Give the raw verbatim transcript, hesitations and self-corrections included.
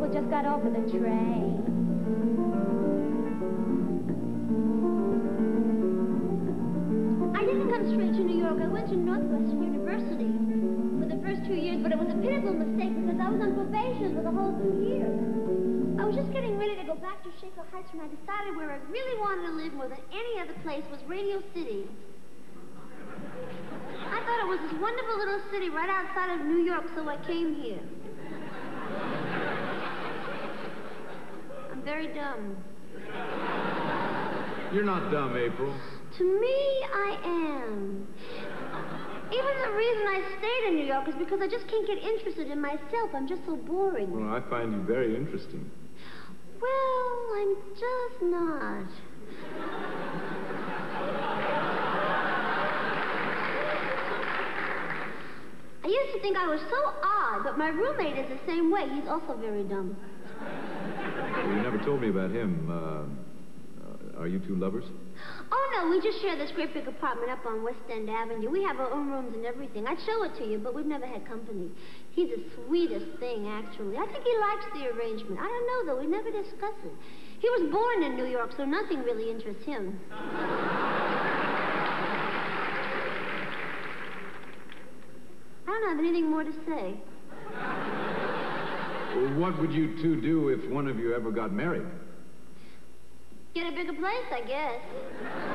people just got off of the train. I didn't come straight to New York. I went to Northwestern University for the first two years, but it was a pitiful mistake because I was on probation for the whole two years. I was just getting ready to go back to Shaker Heights when I decided where I really wanted to live more than any other place was Radio City. I thought it was this wonderful little city right outside of New York, so I came here. I'm very dumb. You're not dumb, April. To me, I am. Even the reason I stayed in New York is because I just can't get interested in myself. I'm just so boring. Well, I find you very interesting. Well, I'm just not. I used to think I was so odd, but my roommate is the same way. He's also very dumb. Well, you never told me about him. Uh, uh, are you two lovers? Oh, no, we just share this great big apartment up on West End Avenue. We have our own rooms and everything. I'd show it to you, but we've never had company. He's the sweetest thing, actually. I think he likes the arrangement. I don't know, though. We never discuss it. He was born in New York, so nothing really interests him. I don't have anything more to say. Well, what would you two do if one of you ever got married? Get a bigger place, I guess.